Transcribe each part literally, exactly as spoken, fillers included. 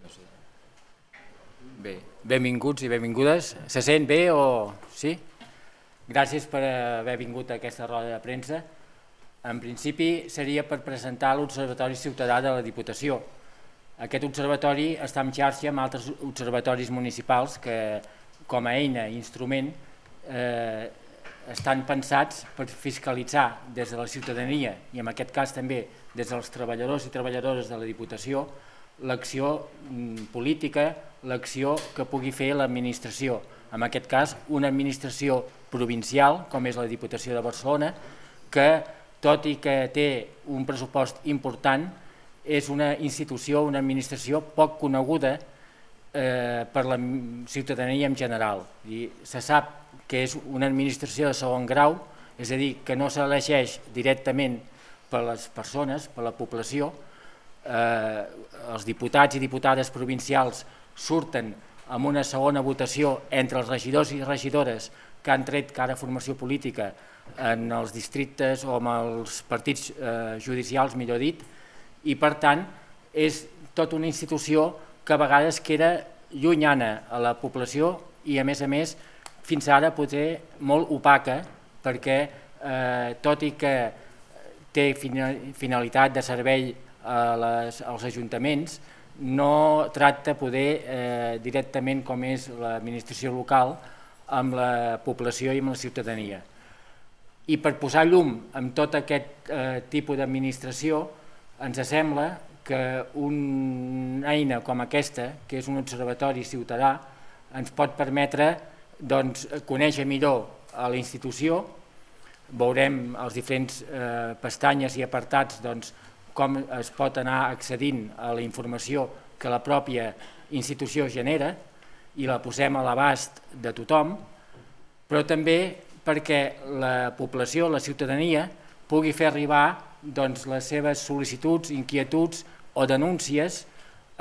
Bé, benvinguts i benvingudes. Se sent bé o sí? Gràcies per haver vingut a aquesta roda de premsa. En principi seria per presentar l'Observatori Ciutadà de la Diputació. Aquest observatori està en xarxa amb altres observatoris municipals que, com a eina i instrument, eh, estan pensats per fiscalitzar des de la ciutadania i en aquest cas també des dels treballadors i treballadores de la Diputació l'acció política, l'acció que pugui fer l'administració. En aquest cas, una administració provincial, com és la Diputació de Barcelona, que, tot i que té un pressupost important, és una institució, una administració poc coneguda eh, per la ciutadania en general. I se sap que és una administració de segon grau, és a dir, que no s'elegeix directament per les persones, per la població. Eh, els diputats i diputades provincials surten amb una segona votació entre els regidors i regidores que han tret cada formació política en els districtes o en els partits eh, judicials, millor dit, i per tant és tota una institució que a vegades queda llunyana a la població i a més a més fins ara potser molt opaca perquè eh, tot i que té finalitat de servei a les, als ajuntaments, no tracta poder eh, directament com és l'administració local amb la població i amb la ciutadania. I per posar llum en tot aquest eh, tipus d'administració ens sembla que una eina com aquesta, que és un observatori ciutadà, ens pot permetre doncs, conèixer millor a la institució. Veurem els diferents eh, pestanyes i apartats doncs, com es pot anar accedint a la informació que la pròpia institució genera i la posem a l'abast de tothom, però també perquè la població, la ciutadania, pugui fer arribar doncs, les seves sol·licituds, inquietuds o denúncies eh,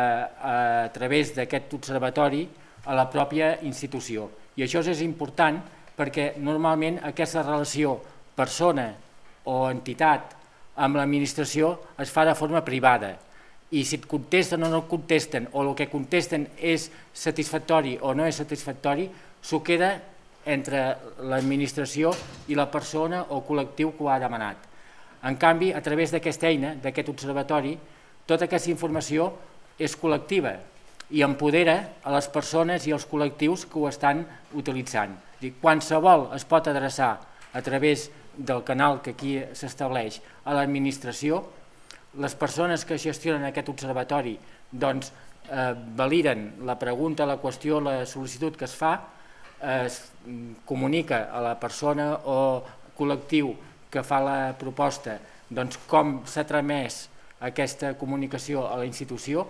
a través d'aquest observatori a la pròpia institució. I això és important perquè normalment aquesta relació persona o entitat amb l'administració es fa de forma privada i si et contesten o no et contesten o el que contesten és satisfactori o no és satisfactori, s'ho queda entre l'administració i la persona o col·lectiu que ho ha demanat. En canvi, a través d'aquesta eina, d'aquest observatori, tota aquesta informació és col·lectiva i empodera a les persones i als col·lectius que ho estan utilitzant. Qualsevol es pot adreçar a través del canal que aquí s'estableix a l'administració. Les persones que gestionen aquest observatori doncs, eh, validen la pregunta, la qüestió, la sol·licitud que es fa, es comunica a la persona o col·lectiu que fa la proposta doncs, com s'ha tramès aquesta comunicació a la institució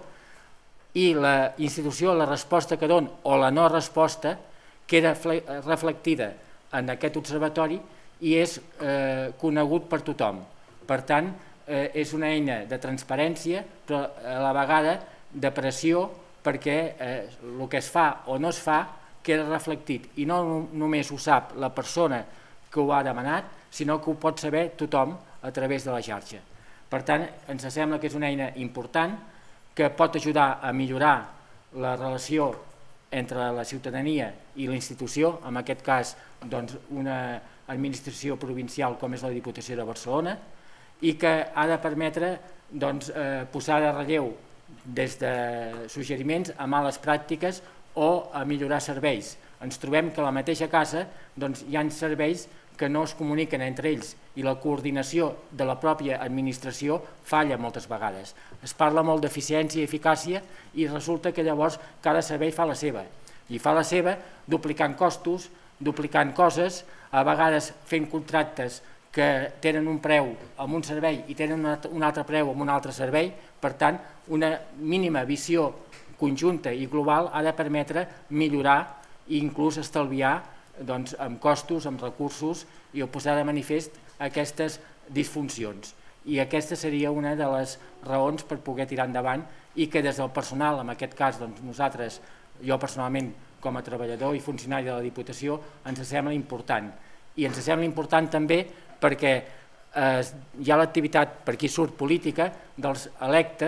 i la institució, la resposta que dona o la no resposta queda reflectida en aquest observatori i és eh, conegut per tothom. Per tant, eh, és una eina de transparència, però a la vegada de pressió perquè eh, el que es fa o no es fa queda reflectit i no només ho sap la persona que ho ha demanat, sinó que ho pot saber tothom a través de la xarxa. Per tant, ens sembla que és una eina important que pot ajudar a millorar la relació entre la ciutadania i la institució, en aquest cas doncs, una administració provincial com és la Diputació de Barcelona, i que ha de permetre doncs, eh, posar de relleu des de suggeriments a males pràctiques o a millorar serveis. Ens trobem que a la mateixa casa doncs, hi ha serveis que no es comuniquen entre ells i la coordinació de la pròpia administració falla moltes vegades. Es parla molt d'eficiència i eficàcia i resulta que llavors cada servei fa la seva. I fa la seva duplicant costos, duplicant coses, a vegades fent contractes que tenen un preu amb un servei i tenen un altre preu amb un altre servei. Per tant, una mínima visió conjunta i global ha de permetre millorar i inclús estalviar doncs, amb costos, amb recursos i posar de manifest aquestes disfuncions. I aquesta seria una de les raons per poder tirar endavant i que des del personal, en aquest cas doncs, nosaltres, jo personalment com a treballador i funcionari de la Diputació, ens sembla important. I ens sembla important també perquè eh, hi ha l'activitat, per aquí surt política, dels electes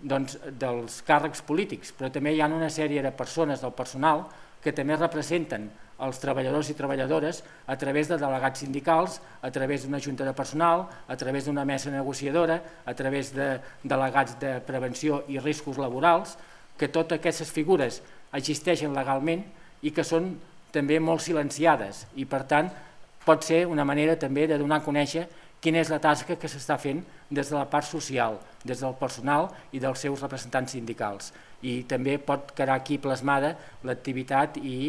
dels càrrecs polítics, però també hi ha una sèrie de persones del personal que també representen els treballadors i treballadores a través de delegats sindicals, a través d'una junta de personal, a través d'una mesa negociadora, a través de delegats de prevenció i riscos laborals, que totes aquestes figures existeixen legalment i que són també molt silenciades i per tant pot ser una manera també de donar a conèixer quina és la tasca que s'està fent des de la part social, des del personal i dels seus representants sindicals. I també pot quedar aquí plasmada l'activitat i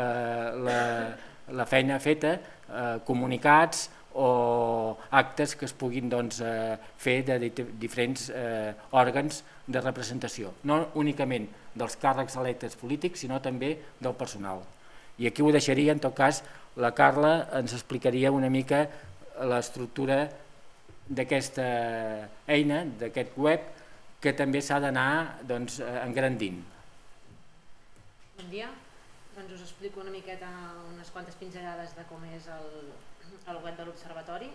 la feina feta, comunicats o actes que es puguin fer de diferents òrgans de representació, no únicament dels càrrecs electes polítics, sinó també del personal. I aquí ho deixaria, en tot cas, la Carla ens explicaria una mica l'estructura d'aquesta eina, d'aquest web, que també s'ha d'anar engrandint. Bon dia, doncs us explico una miqueta, unes quantes pinzellades de com és el web de l'Observatori,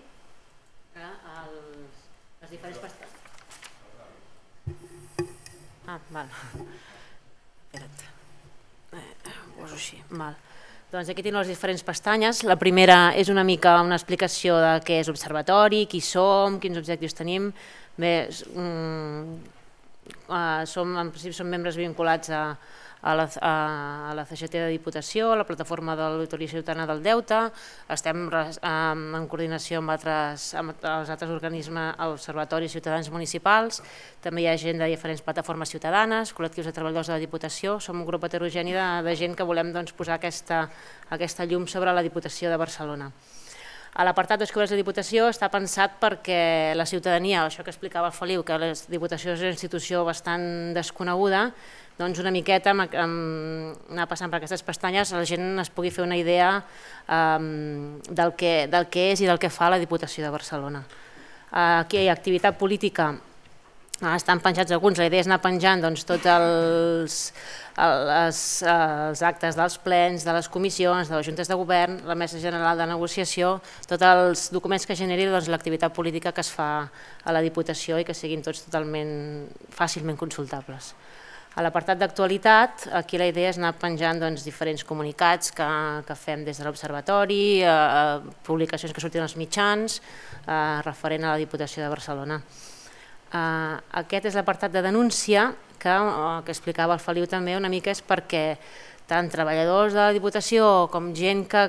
les diferents pestanyes. Ah, val. Espera't. Ho poso així, val. Doncs aquí tenim les diferents pestanyes. La primera és una mica una explicació de què és l'Observatori, qui som, quins objectius tenim. Bé, en principi som membres vinculats a la C G T de Diputació, a la plataforma de l'Auditoria Ciutadana del Deute, estem en coordinació amb els altres organismes, observatoris ciutadans municipals, també hi ha gent de diferents plataformes ciutadanes, col·lectius de treballadors de la Diputació, som un grup heterogeni de gent que volem posar aquesta llum sobre la Diputació de Barcelona. A l'apartat dels cobres de Diputació està pensat perquè la ciutadania, això que explicava el Feliu, que la Diputació és una institució bastant desconeguda, doncs una miqueta anar passant per aquestes pestanyes la gent es pugui fer una idea del que és i del que fa la Diputació de Barcelona. Aquí hi ha activitat política, estan penjats alguns, la idea és anar penjant tots els actes dels plens, de les comissions, de les juntes de govern, la mesa general de negociació, tots els documents que generi l'activitat política que es fa a la Diputació i que siguin tots totalment fàcilment consultables. A l'apartat d'actualitat, aquí la idea és anar penjant diferents comunicats que fem des de l'Observatori, publicacions que surtin als mitjans, referent a la Diputació de Barcelona. Aquest és l'apartat de denúncia, que explicava el Feliu també una mica, és perquè tant treballadors de la Diputació com gent que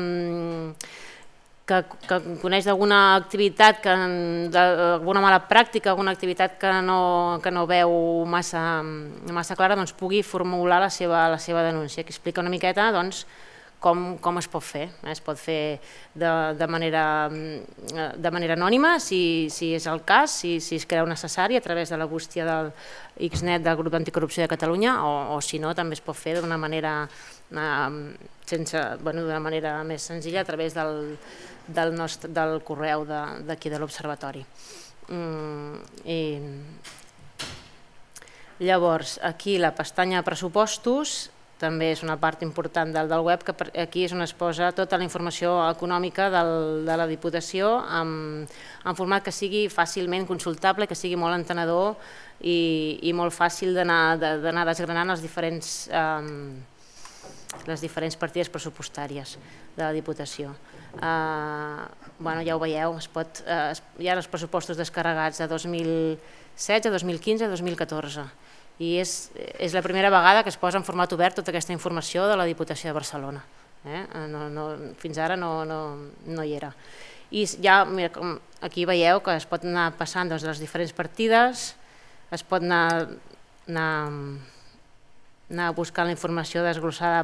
que coneix d'alguna activitat, d'alguna mala pràctica, alguna activitat que no veu massa clara, pugui formular la seva denúncia, que explica una miqueta com es pot fer. Es pot fer de manera anònima, si és el cas, si es creu necessari, a través de la bústia del Xnet del Grup d'Anticorrupció de Catalunya, o si no, també es pot fer d'una manera més senzilla a través del correu d'aquí de l'Observatori. Llavors, aquí la pestanya pressupostos també és una part important del web, que aquí és on es posa tota la informació econòmica de la Diputació en format que sigui fàcilment consultable, que sigui molt entenedor i molt fàcil d'anar desgranant les diferents les diferents partides pressupostàries de la Diputació. Ja ho veieu, hi ha els pressupostos descarregats de dos mil setze, dos mil quinze i dos mil catorze i és la primera vegada que es posa en format obert tota aquesta informació de la Diputació de Barcelona. Fins ara no hi era. I aquí veieu que es pot anar passant les diferents partides, es pot anar buscant la informació desglossada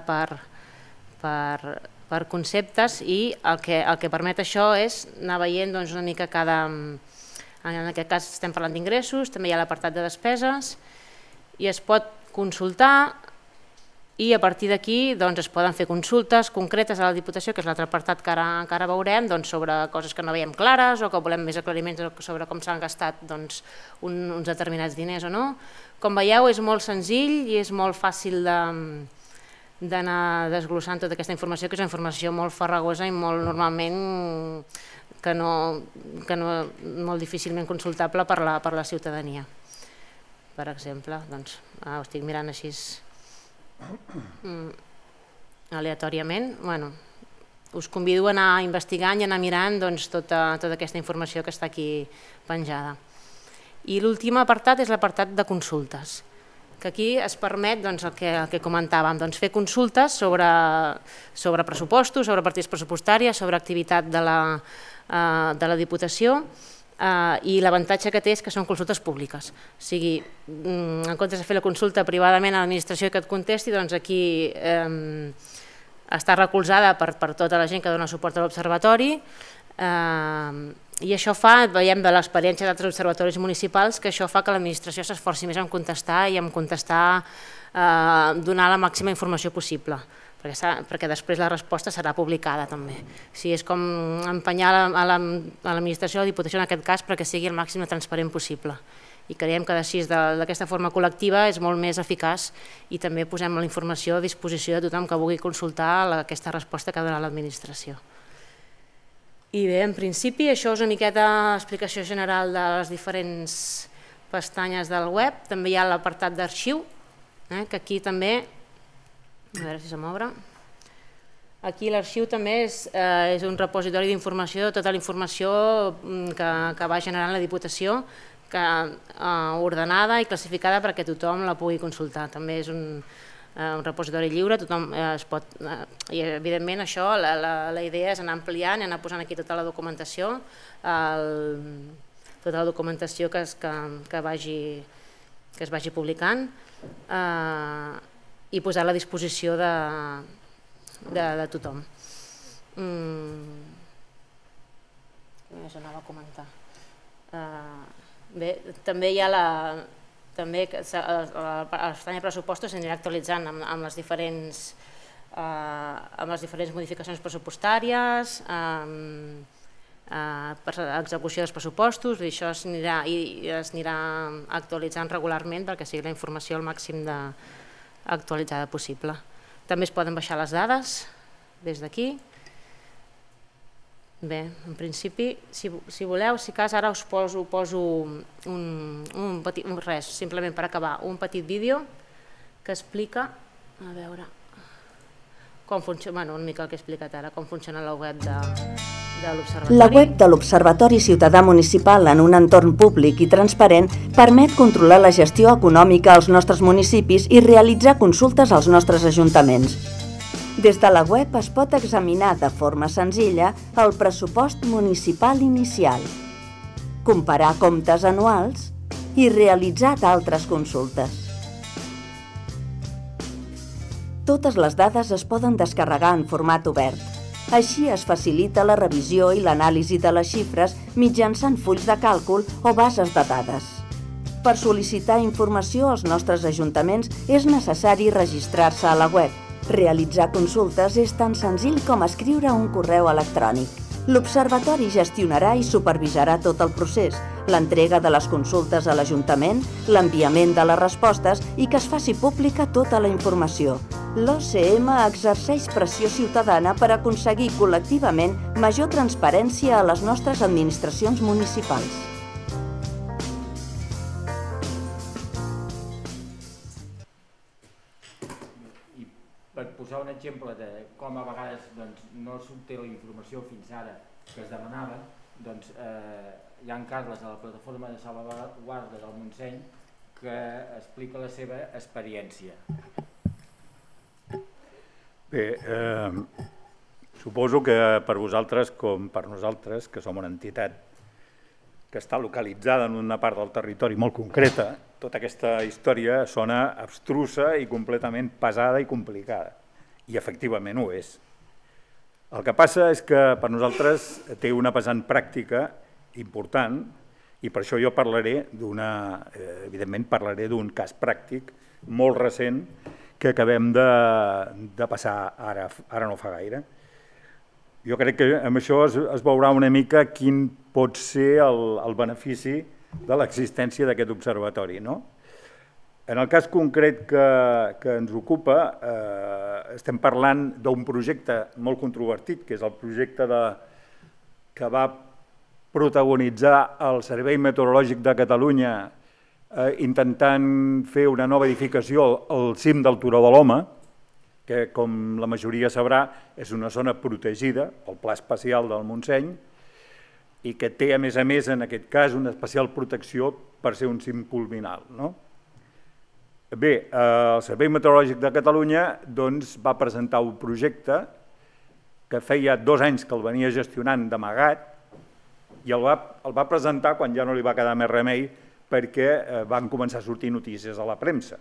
per conceptes i el que permet això és anar veient una mica cada... En aquest cas estem parlant d'ingressos, també hi ha l'apartat de despeses i es pot consultar i a partir d'aquí es poden fer consultes concretes a la Diputació, que és l'altre apartat que ara veurem, sobre coses que no veiem clares o que volem més aclariments sobre com s'han gastat uns determinats diners o no. Com veieu, és molt senzill i és molt fàcil d'anar desglossant tota aquesta informació, que és una informació molt farragosa i molt normalment molt difícilment consultable per la ciutadania. per exemple. Doncs ho estic mirant així aleatòriament. Bueno, us convido a anar investigant i anar mirant tota aquesta informació que està aquí penjada. I l'últim apartat és l'apartat de consultes, que aquí es permet el que comentàvem, fer consultes sobre pressupostos, sobre partides pressupostàries, sobre activitat de la Diputació, i l'avantatge que té és que són consultes públiques. O sigui, en comptes de fer la consulta privadament a l'administració que et contesti, doncs aquí està recolzada per tota la gent que dona suport a l'observatori, i això fa, veiem de l'experiència d'altres observatoris municipals, que això fa que l'administració s'esforci més en contestar i en contestar, donar la màxima informació possible, perquè després la resposta serà publicada també. O sigui, és com empenyar a l'administració, a la Diputació en aquest cas, perquè sigui el màxim de transparent possible. I creiem que així, d'aquesta forma col·lectiva, és molt més eficaç i també posem la informació a disposició de tothom que vulgui consultar aquesta resposta que ha donat l'administració. I bé, en principi, això és una miqueta explicació general de les diferents pestanyes del web. També hi ha l'apartat d'arxiu, que aquí també, a veure si se m'obre, aquí l'arxiu també és un repositori d'informació de tota la informació que va generant la Diputació, ordenada i classificada perquè tothom la pugui consultar. També és un un repositori lliure, tothom es pot... I evidentment això, la idea és anar ampliant i anar posant aquí tota la documentació, tota la documentació que es vagi publicant i posar-la a disposició de tothom. Què més anava a comentar? Bé, també hi ha la... també la pestanya de pressupostos s'anirà actualitzant amb les diferents modificacions pressupostàries, execució dels pressupostos, i això es anirà actualitzant regularment perquè sigui la informació al màxim actualitzada possible. També es poden baixar les dades des d'aquí. Bé, en principi, si voleu, si cas, ara us poso un petit, res, simplement per acabar, un petit vídeo que explica, a veure, com funciona, bueno, una mica el que he explicat ara, com funciona la web de l'Observatori. La web de l'Observatori Ciutadà Municipal en un entorn públic i transparent permet controlar la gestió econòmica als nostres municipis i realitzar consultes als nostres ajuntaments. Des de la web es pot examinar de forma senzilla el pressupost municipal inicial, comparar comptes anuals i realitzar d'altres consultes. Totes les dades es poden descarregar en format obert. Així es facilita la revisió i l'anàlisi de les xifres mitjançant fulls de càlcul o bases de dades. Per sol·licitar informació als nostres ajuntaments és necessari registrar-se a la web. Realitzar consultes és tan senzill com escriure un correu electrònic. L'Observatori gestionarà i supervisarà tot el procés, l'entrega de les consultes a l'Ajuntament, l'enviament de les respostes i que es faci pública tota la informació. L'O C M exerceix pressió ciutadana per aconseguir col·lectivament major transparència a les nostres administracions municipals. Per posar un exemple de com a vegades no s'obté la informació fins ara que es demanava, hi ha en Carles a la plataforma de salvaguarda del Montseny que explica la seva experiència. Bé, suposo que per vosaltres, com per nosaltres, que som una entitat que està localitzada en una part del territori molt concreta, tota aquesta història sona abstrusa i completament pesada i complicada. I efectivament ho és. El que passa és que per nosaltres té una pesant pràctica important i per això jo parlaré d'una, evidentment parlaré d'un cas pràctic molt recent que acabem de passar ara no fa gaire. Jo crec que amb això es veurà una mica quin pot ser el benefici de l'existència d'aquest observatori. En el cas concret que ens ocupa, estem parlant d'un projecte molt controvertit, que és el projecte que va protagonitzar el Servei Meteorològic de Catalunya intentant fer una nova edificació al cim del Turó de l'Home, que, com la majoria sabrà, és una zona protegida, el Pla Especial del Montseny, i que té, a més a més, en aquest cas, una especial protecció per ser un cim culminal. Bé, el Servei Meteorològic de Catalunya va presentar un projecte que feia dos anys que el venia gestionant d'amagat i el va presentar quan ja no li va quedar més remei perquè van començar a sortir notícies a la premsa.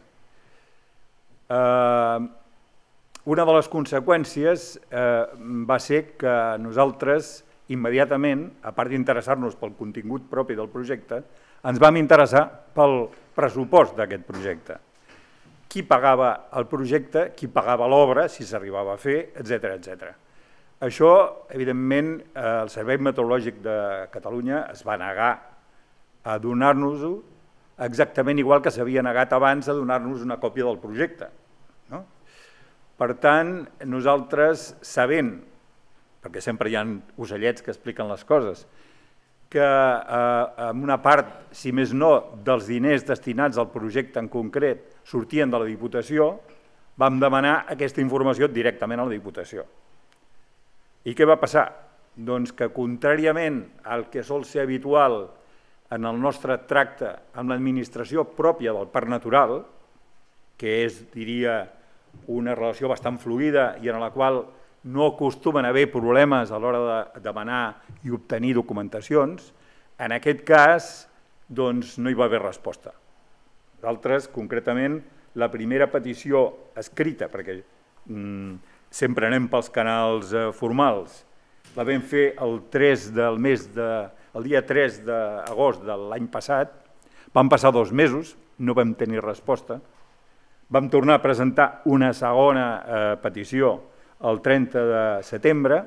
Una de les conseqüències va ser que nosaltres immediatament, a part d'interessar-nos pel contingut propi del projecte, ens vam interessar pel pressupost d'aquest projecte. Qui pagava el projecte, qui pagava l'obra, si s'arribava a fer, etcètera, etcètera. Això, evidentment, el Servei Meteorològic de Catalunya es va negar a donar-nos-ho exactament igual que s'havia negat abans a donar-nos una còpia del projecte. Per tant, nosaltres, sabent, perquè sempre hi ha ocellets que expliquen les coses, que en una part, si més no, dels diners destinats al projecte en concret sortien de la Diputació, vam demanar aquesta informació directament a la Diputació. I què va passar? Doncs que, contràriament al que sol ser habitual en el nostre tracte amb l'administració pròpia del Parc Natural, que és, diria, una relació bastant fluida i en la qual no acostumen a haver problemes a l'hora de demanar i obtenir documentacions, en aquest cas no hi va haver resposta. Nosaltres, concretament, la primera petició escrita, perquè sempre anem pels canals formals, la vam fer el tres del mes de, el dia tres d'agost de l'any passat, van passar dos mesos, no vam tenir resposta, vam tornar a presentar una segona petició el trenta de setembre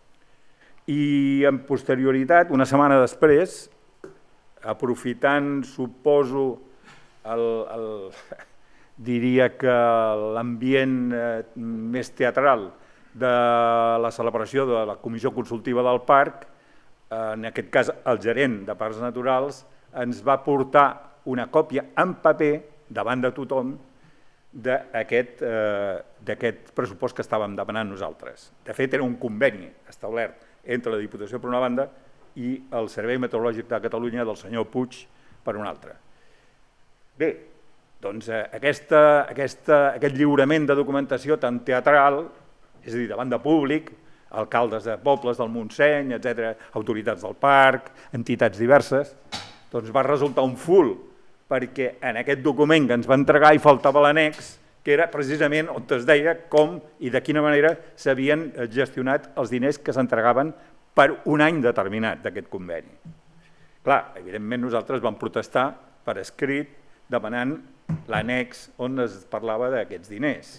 i en posterioritat, una setmana després, aprofitant, suposo, diria que l'ambient més teatral de la celebració de la Comissió Consultiva del Parc, en aquest cas el gerent de Parcs Naturals, ens va portar una còpia en paper davant de tothom d'aquest pressupost que estàvem demanant nosaltres. De fet, era un conveni establert entre la Diputació per una banda i el Servei Meteorològic de Catalunya del senyor Puig per una altra. Bé, doncs aquest lliurament de documentació tan teatral, és a dir, davant de públic, alcaldes de pobles del Montseny, etcètera, autoritats del parc, entitats diverses, doncs va resultar un ful, perquè en aquest document que ens va entregar hi faltava l'annex, que era precisament on es deia com i de quina manera s'havien gestionat els diners que s'entregaven per un any determinat d'aquest conveni. Clar, evidentment nosaltres vam protestar per escrit demanant l'annex on es parlava d'aquests diners.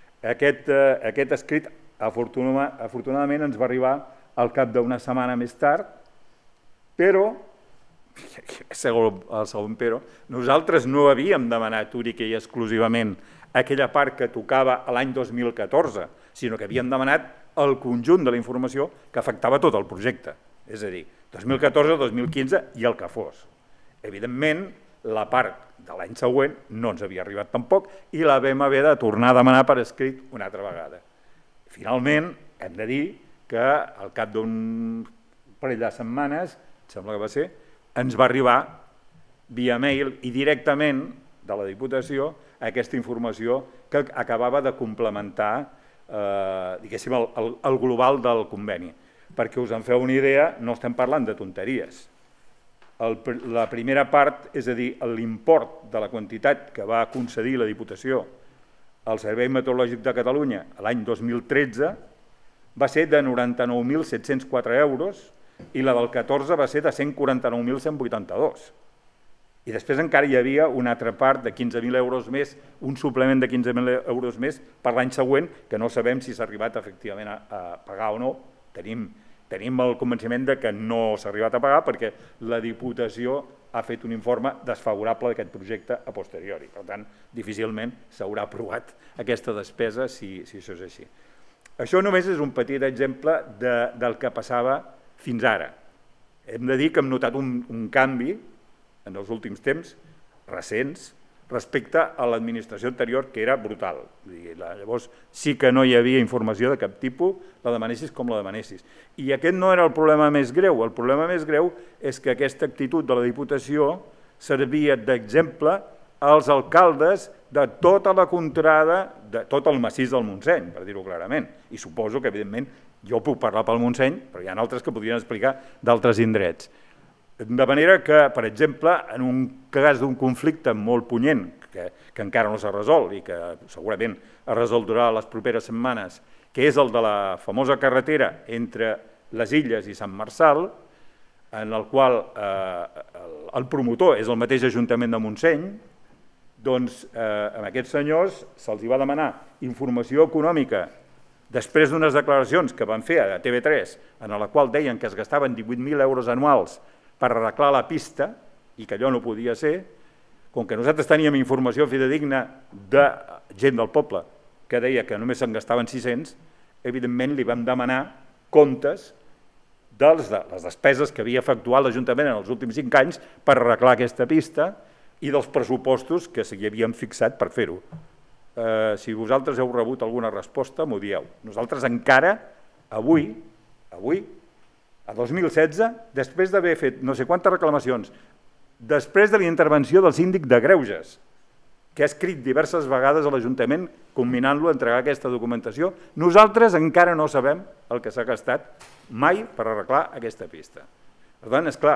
Aquest escrit, afortunadament, ens va arribar al cap d'una setmana més tard, però el segon però, nosaltres no havíem demanat únic i exclusivament aquella part que tocava l'any dos mil catorze, sinó que havíem demanat el conjunt de la informació que afectava tot el projecte, és a dir, dos mil catorze, dos mil quinze i el que fos. Evidentment, la part de l'any següent no ens havia arribat tampoc i la vam haver de tornar a demanar per escrit una altra vegada. Finalment, hem de dir que al cap d'un parell de setmanes, sembla que va ser, ens va arribar via mail i directament de la Diputació aquesta informació que acabava de complementar diguéssim el global del conveni. Perquè us en feu una idea, no estem parlant de tonteries. La primera part, és a dir, l'import de la quantitat que va concedir la Diputació al Servei Meteorològic de Catalunya l'any dos mil tretze va ser de noranta-nou mil set-cents quatre euros i la del catorze va ser de cent quaranta-nou mil cent vuitanta-dos. I després encara hi havia una altra part de quinze mil euros més, un suplement de quinze mil euros més per l'any següent, que no sabem si s'ha arribat efectivament a pagar o no. Tenim el convenciment que no s'ha arribat a pagar perquè la Diputació ha fet un informe desfavorable d'aquest projecte a posteriori. Per tant, difícilment s'haurà aprovat aquesta despesa si això és així. Això només és un petit exemple del que passava fins ara. Hem de dir que hem notat un canvi en els últims temps recents, respecte a l'administració anterior, que era brutal. Llavors sí que no hi havia informació de cap tipus, la demanessis com la demanessis. I aquest no era el problema més greu. El problema més greu és que aquesta actitud de la Diputació servia d'exemple als alcaldes de tota la contrada, de tot el massís del Montseny, per dir-ho clarament. I suposo que, evidentment, jo puc parlar pel Montseny, però hi ha altres que podrien explicar d'altres indrets. De manera que, per exemple, en un cas d'un conflicte molt punyent, que, que encara no s'ha resolt i que segurament es resoldrà les properes setmanes, que és el de la famosa carretera entre les Illes i Sant Marçal, en el qual eh, el, el promotor és el mateix Ajuntament de Montseny, doncs eh, a aquests senyors se'ls va demanar informació econòmica després d'unes declaracions que van fer a T V tres, en la qual deien que es gastaven divuit mil euros anuals per arreglar la pista, i que allò no podia ser, com que nosaltres teníem informació fidedigna de gent del poble que deia que només se'n gastaven sis-cents, evidentment li vam demanar comptes de les despeses que havia efectuat l'Ajuntament en els últims cinc anys per arreglar aquesta pista i dels pressupostos que s'hi havien fixat per fer-ho. Eh, si vosaltres heu rebut alguna resposta, m'ho dieu. Nosaltres encara, avui, avui, a dos mil setze, després d'haver fet no sé quantes reclamacions, després de la intervenció del síndic de Greuges, que ha escrit diverses vegades a l'Ajuntament combinant-lo a entregar aquesta documentació, nosaltres encara no sabem el que s'ha gastat mai per arreglar aquesta pista. Per tant, esclar,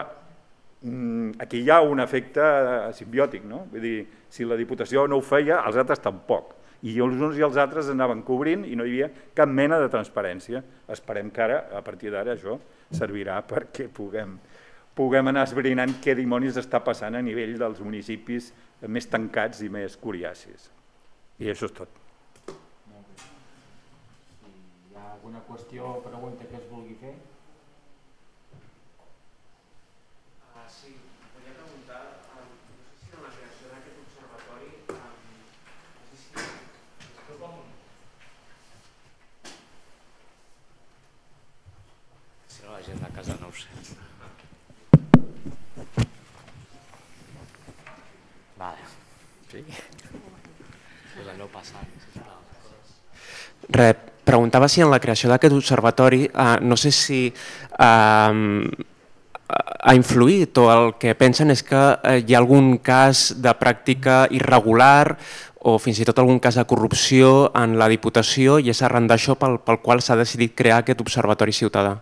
aquí hi ha un efecte simbiòtic, no? Vull dir, si la Diputació no ho feia, els altres tampoc. I els uns i els altres anaven cobrint i no hi havia cap mena de transparència. Esperem que ara, a partir d'ara, això servirà perquè puguem, puguem anar esbrinant què dimonis està passant a nivell dels municipis més tancats i més coriacis. I això és tot. Molt bé. Si hi ha alguna qüestió o pregunta que es vulgui fer? Uh, sí, volia preguntar, um, no sé si en la creació d'aquest observatori, um, no sé si... És com... Si no, la gent de casa no ho sé. Vale. Sí? Pues allò passant. Re, preguntava si en la creació d'aquest observatori, eh, no sé si eh, ha influït o el que pensen és que eh, hi ha algun cas de pràctica irregular o fins i tot algun cas de corrupció en la Diputació i és arran d'això pel, pel qual s'ha decidit crear aquest observatori ciutadà.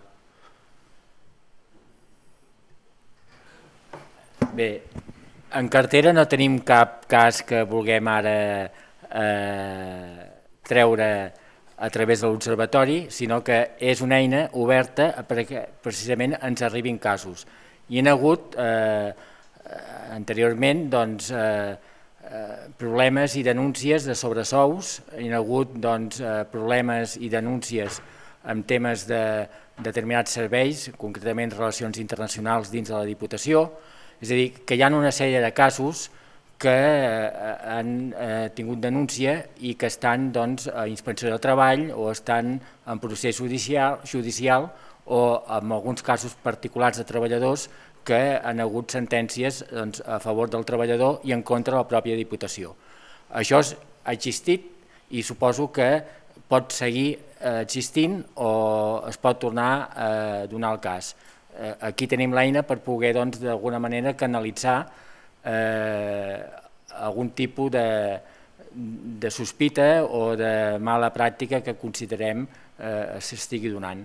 Bé, en cartera no tenim cap cas que vulguem ara eh, treure a través de l'observatori, sinó que és una eina oberta perquè precisament ens arribin casos. Hi ha hagut eh, anteriorment doncs, eh, problemes i denúncies de sobresous, hi ha hagut doncs, problemes i denúncies en temes de determinats serveis, concretament relacions internacionals dins de la Diputació. És a dir, que hi ha una sèrie de casos que han tingut denúncia i que estan a inspecció de treball o estan en procés judicial o en alguns casos particulars de treballadors que han hagut sentències a favor del treballador i en contra de la pròpia Diputació. Això ha existit i suposo que pot seguir existint o es pot tornar a donar el cas. Aquí tenim l'eina per poder d'alguna manera canalitzar algun tipus de sospita o de mala pràctica que considerem s'estigui donant.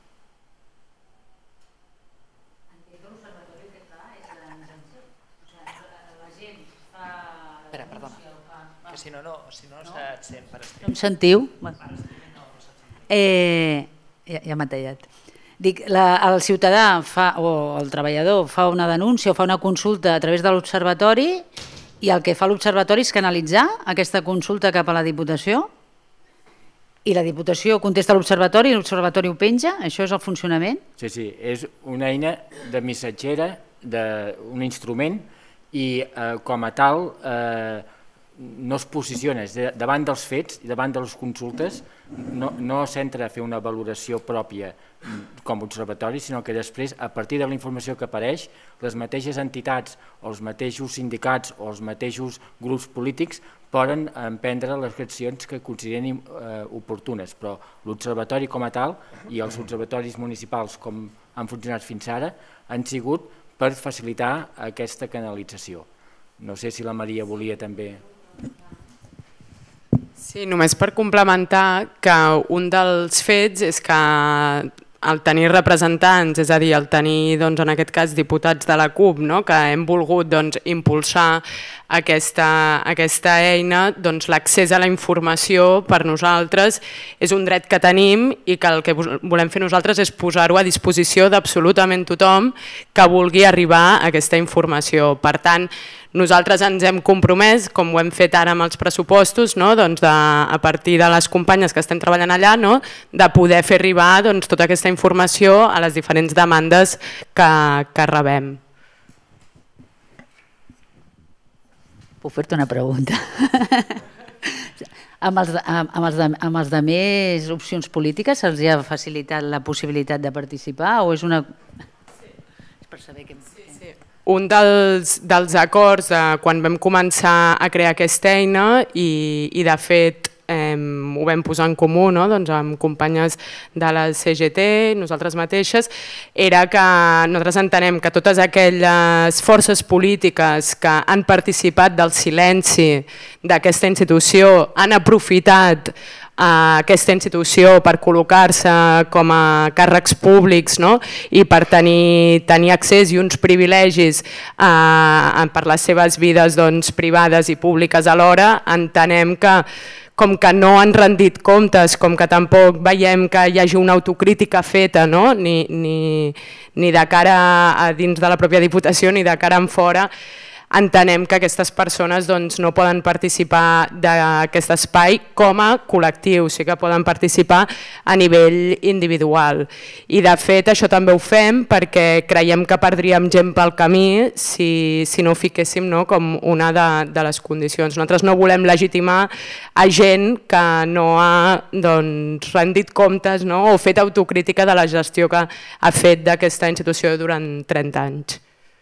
Entenc que l'observatori el que fa és la denunciació. O sigui, la gent fa... Espera, perdona, que si no, no se't sent per escrit. Em sentiu? Ja m'ha tallat. Dic, el ciutadà o el treballador fa una denúncia o fa una consulta a través de l'observatori i el que fa l'observatori és canalitzar aquesta consulta cap a la Diputació i la Diputació contesta a l'observatori i l'observatori ho penja? Això és el funcionament? Sí, sí, és una eina de missatgera, un instrument i com a tal no es posiciona davant dels fets i davant de les consultes, no, no s'entra a fer una valoració pròpia com a observatori, sinó que després, a partir de la informació que apareix, les mateixes entitats o els mateixos sindicats o els mateixos grups polítics poden emprendre les accions que consideren eh, oportunes, però l'observatori com a tal i els observatoris municipals com han funcionat fins ara han sigut per facilitar aquesta canalització. No sé si la Maria volia també... Sí, només per complementar que un dels fets és que el tenir representants, és a dir, el tenir doncs, en aquest cas diputats de la CUP, no? Que hem volgut doncs, impulsar aquesta, aquesta eina, doncs, l'accés a la informació per nosaltres és un dret que tenim i que el que volem fer nosaltres és posar-ho a disposició d'absolutament tothom que vulgui arribar a aquesta informació. Per tant, nosaltres ens hem compromès, com ho hem fet ara amb els pressupostos, no? doncs de, a partir de les companyes que estem treballant allà, no? de poder fer arribar doncs, tota aquesta informació a les diferents demandes que, que rebem. Puc fer-te una pregunta? amb, els, amb, amb, els de, amb els de més opcions polítiques se'ls ha facilitat la possibilitat de participar o és una... Sí. És per saber que... Sí, sí. Un dels, dels acords de quan vam començar a crear aquesta eina i, i de fet eh, ho vam posar en comú no? doncs amb companyes de la C G T, nosaltres mateixes, era que nosaltres entenem que totes aquelles forces polítiques que han participat del silenci d'aquesta institució han aprofitat a aquesta institució per col·locar-se com a càrrecs públics no? i per tenir, tenir accés i uns privilegis a, a, per les seves vides doncs, privades i públiques alhora, entenem que com que no han rendit comptes, com que tampoc veiem que hi hagi una autocrítica feta no? ni, ni, ni de cara a dins de la pròpia Diputació ni de cara en fora, entenem que aquestes persones doncs, no poden participar d'aquest espai com a col·lectiu, sí que poden participar a nivell individual. I de fet això també ho fem perquè creiem que perdríem gent pel camí si, si no ho fiquéssim no, com una de, de les condicions. Nosaltres no volem legitimar a gent que no ha doncs, rendit comptes no, o fet autocrítica de la gestió que ha fet d'aquesta institució durant trenta anys.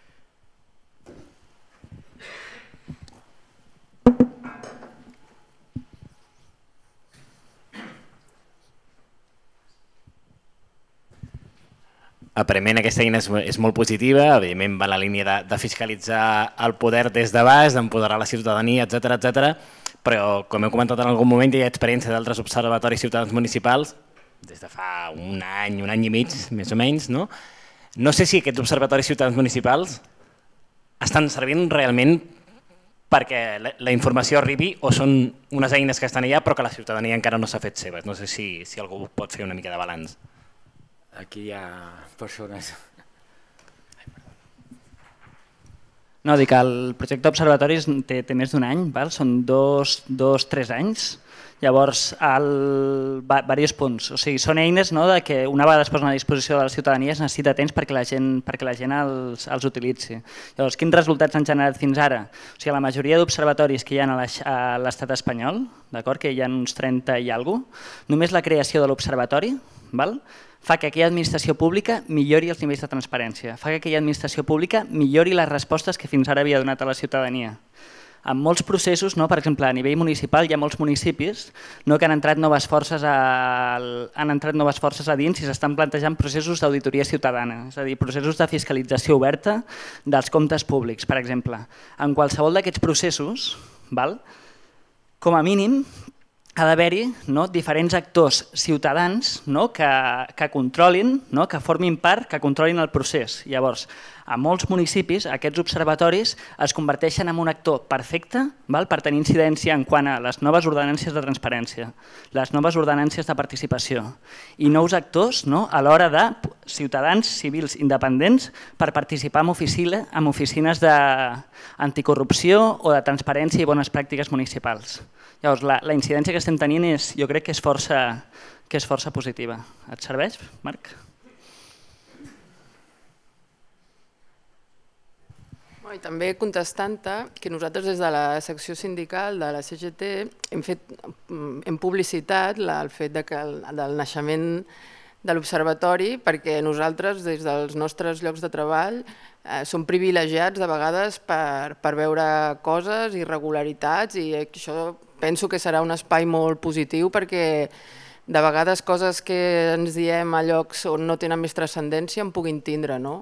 Aparentment aquesta eina és, és molt positiva, evidentment va en la línia de, de fiscalitzar el poder des de baix, d'empoderar la ciutadania, etcètera, etcètera, però com he comentat en algun moment hi ha experiència d'altres observatoris ciutadans municipals, des de fa un any, un any i mig, més o menys, no? No sé si aquests observatoris ciutadans municipals estan servint realment perquè la, la informació arribi o són unes eines que estan allà però que la ciutadania encara no s'ha fet seves. No sé si, si algú pot fer una mica de balanç. Aquí hi ha persones... No, dic que el projecte Observatoris té, té més d'un any, val? Són dos, dos, tres anys. Llavors, el, va, diversos punts. O sigui, són eines no, de que una vegada es posen a disposició de la ciutadania es necessita temps perquè la gent, perquè la gent els, els utilitzi. Llavors, quins resultats han generat fins ara? O sigui, la majoria d'observatoris que hi ha a l'estat espanyol, que hi ha uns trenta i alguna cosa, només la creació de l'observatori, val? Fa que aquella administració pública millori els nivells de transparència, fa que aquella administració pública millori les respostes que fins ara havia donat a la ciutadania. En molts processos, no, per exemple, a nivell municipal hi ha molts municipis no, que han entrat noves forces a, han entrat noves forces a dins i s'estan plantejant processos d'auditoria ciutadana, és a dir, processos de fiscalització oberta dels comptes públics, per exemple. En qualsevol d'aquests processos, val, com a mínim, ha d'haver-hi no, diferents actors ciutadans no, que, que controlin, no, que formin part, que controlin el procés. Llavors, a molts municipis aquests observatoris es converteixen en un actor perfecte val, per tenir incidència en quant a les noves ordenances de transparència, les noves ordenances de participació i nous actors no, a l'hora de ciutadans civils independents per participar en, oficina, en oficines d'anticorrupció o de transparència i bones pràctiques municipals. Llavors, la, la incidència que estem tenint és, jo crec que és força, que és força positiva. Et serveix, Marc? I també contestant-te que nosaltres des de la secció sindical de la C G T hem fet, hem publicitat el fet del naixement de l'observatori perquè nosaltres des dels nostres llocs de treball som privilegiats de vegades per veure coses, irregularitats, i això penso que serà un espai molt positiu perquè de vegades coses que ens diem a llocs on no tenen més transcendència en puguin tindre, no?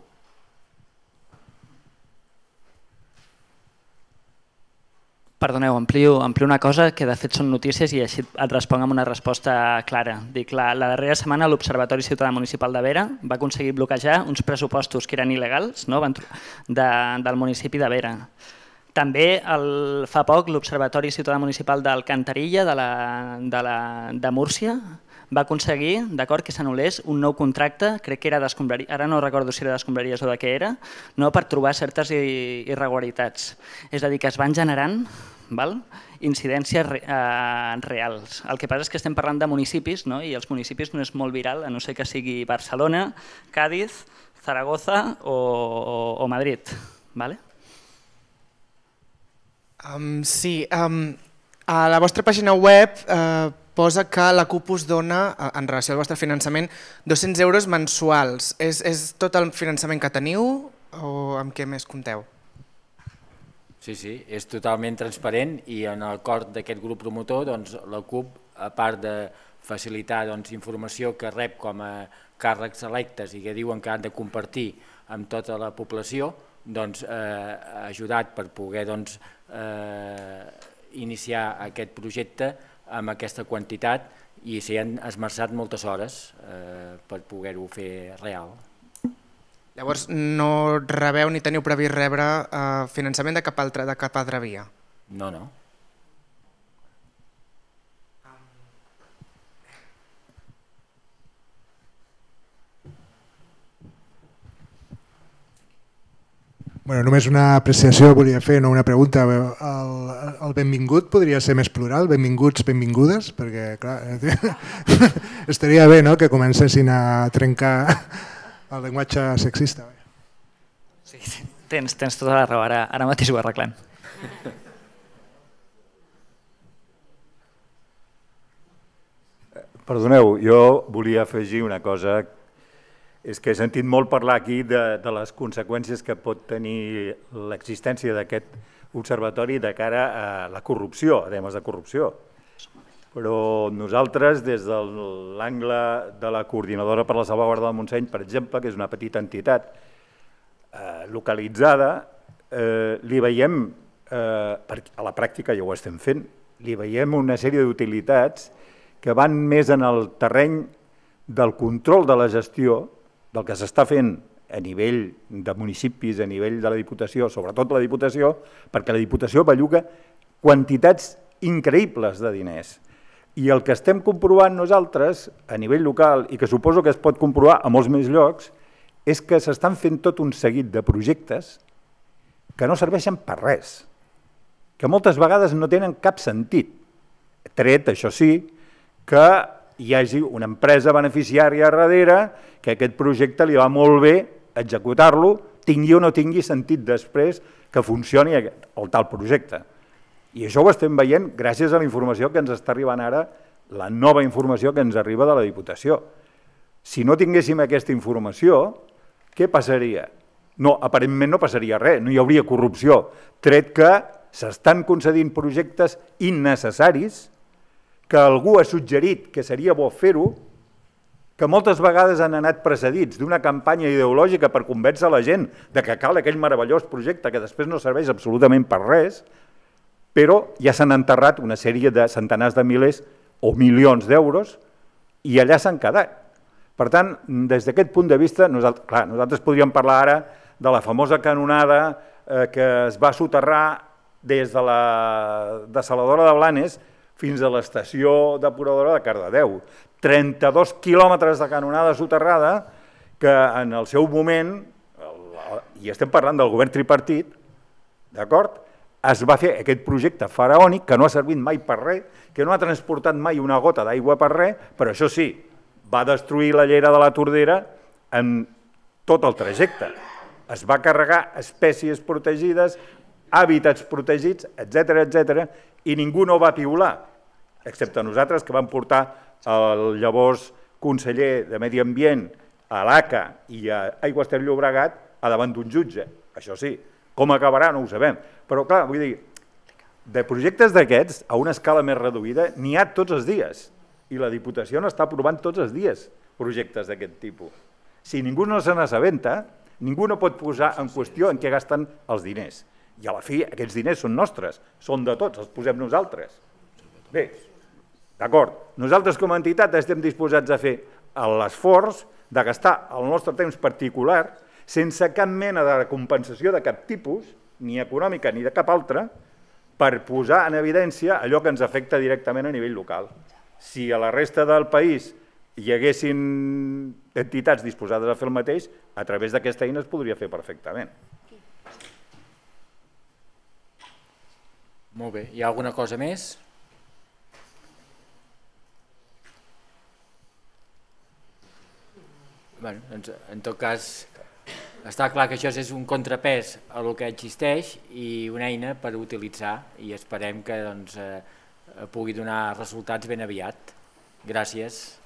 Perdoneu, amplio, amplio una cosa que de fet són notícies i així et responc amb una resposta clara. Dic, la, la darrera setmana l'Observatori Ciutadà Municipal de Vera va aconseguir bloquejar uns pressupostos que eren il·legals, no? de, del municipi de Vera. També el, fa poc l'Observatori Ciutadà Municipal d'Alcantarilla de, la, de, la, de Múrcia va aconseguir que s'anul·lés un nou contracte, crec que era d'escombraries, ara no recordo si era d'escombraries o de què era, no, per trobar certes irregularitats. És a dir, que es van generant val? incidències re, eh, reals. El que passa és que estem parlant de municipis, no? I els municipis no és molt viral, a no ser que sigui Barcelona, Cádiz, Zaragoza o, o, o Madrid. Vale? Um, sí, um, a la vostra pàgina web eh, posa que la CUP us dona, en relació al vostre finançament, dos-cents euros mensuals. És, és tot el finançament que teniu o amb què més compteu? Sí, sí, és totalment transparent i en el cor d'aquest grup promotor doncs, la CUP, a part de facilitar doncs, informació que rep com a càrrecs electes i que diuen que han de compartir amb tota la població, doncs, eh, ha ajudat per poder doncs, eh, iniciar aquest projecte amb aquesta quantitat i s'hi han esmerçat moltes hores eh, per poder-ho fer real. Llavors no rebeu ni teniu previst rebre eh, finançament de cap, altra, de cap altra via? No, no. Bueno, només una apreciació volia fer, no una pregunta. El, el benvingut podria ser més plural? Benvinguts, benvingudes? Perquè, clar, estaria bé, no?, que comencessin a trencar el llenguatge sexista. Sí, sí. Tens, tens tota la raó, ara, ara mateix ho arreglem. Perdoneu, jo volia afegir una cosa. És que he sentit molt parlar aquí de, de les conseqüències que pot tenir l'existència d'aquest observatori de cara a la corrupció, a temes de corrupció. Però nosaltres, des de l'angle de la Coordinadora per la Salvaguarda del Montseny, per exemple, que és una petita entitat eh, localitzada, eh, li veiem, eh, perquè a la pràctica ja ho estem fent, li veiem una sèrie d'utilitats que van més en el terreny del control de la gestió, del que s'està fent a nivell de municipis, a nivell de la Diputació, sobretot la Diputació, perquè la Diputació belluga quantitats increïbles de diners. I el que estem comprovant nosaltres a nivell local, i que suposo que es pot comprovar a molts més llocs, és que s'estan fent tot un seguit de projectes que no serveixen per res, que moltes vegades no tenen cap sentit. Tret, això sí, que hi hagi una empresa beneficiària darrere que aquest projecte li va molt bé executar-lo, tingui o no tingui sentit després que funcioni el tal projecte. I això ho estem veient gràcies a la informació que ens està arribant ara, la nova informació que ens arriba de la Diputació. Si no tinguéssim aquesta informació, què passaria? No, aparentment no passaria res, no hi hauria corrupció, tret que s'estan concedint projectes innecessaris que algú ha suggerit que seria bo fer-ho, que moltes vegades han anat precedits d'una campanya ideològica per convèncer la gent de que cal aquell meravellós projecte que després no serveix absolutament per res, però ja s'han enterrat una sèrie de centenars de milers o milions d'euros i allà s'han quedat. Per tant, des d'aquest punt de vista, nosaltres, clar, nosaltres podríem parlar ara de la famosa canonada eh, que es va soterrar des de la dessaladora de Blanes fins a l'estació depuradora de Cardedeu. trenta-dos quilòmetres de canonada soterrada que en el seu moment, i estem parlant del govern tripartit, d'acord, es va fer aquest projecte faraònic que no ha servit mai per res, que no ha transportat mai una gota d'aigua per res, però això sí, va destruir la llera de la Tordera en tot el trajecte. es va carregar espècies protegides, hàbitats protegits, etcètera, etcètera, i ningú no va piular, excepte nosaltres que vam portar el llavors conseller de Medi Ambient a l'A C A i a Aigües Ter Llobregat a davant d'un jutge. Això sí, com acabarà no ho sabem. Però clar, vull dir, de projectes d'aquests, a una escala més reduïda, n'hi ha tots els dies. I la Diputació n'està aprovant tots els dies projectes d'aquest tipus. Si ningú no se n'assabenta, ningú no pot posar en qüestió en què gasten els diners. I a la fi, aquests diners són nostres, són de tots, els posem nosaltres. Bé, d'acord, nosaltres com a entitat estem disposats a fer l'esforç de gastar el nostre temps particular sense cap mena de compensació de cap tipus, ni econòmica ni de cap altra, per posar en evidència allò que ens afecta directament a nivell local. Si a la resta del país hi haguessin entitats disposades a fer el mateix, a través d'aquesta eina es podria fer perfectament. Molt bé. Hi ha alguna cosa més? Bé, doncs, en tot cas, està clar que això és un contrapès a el que existeix i una eina per utilitzar i esperem que doncs, eh, pugui donar resultats ben aviat. Gràcies.